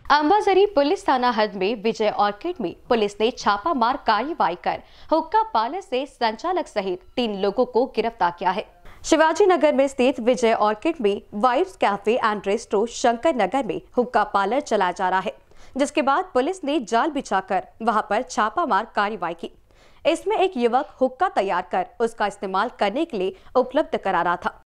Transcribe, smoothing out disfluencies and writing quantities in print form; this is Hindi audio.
अंबाजरी पुलिस थाना हद में विजय ऑर्किड में पुलिस ने छापामार कार्रवाई कर हुक्का पार्लर से संचालक सहित 3 लोगों को गिरफ्तार किया है। शिवाजी नगर में स्थित विजय ऑर्किड में vibes cafe and resto Shankar Nagar में हुक्का पार्लर चलाया जा रहा है, जिसके बाद पुलिस ने जाल बिछाकर वहां पर छापामार कार्रवाई की। इसमें एक युवक हुक्का तैयार कर उसका इस्तेमाल करने के लिए उपलब्ध करा रहा था।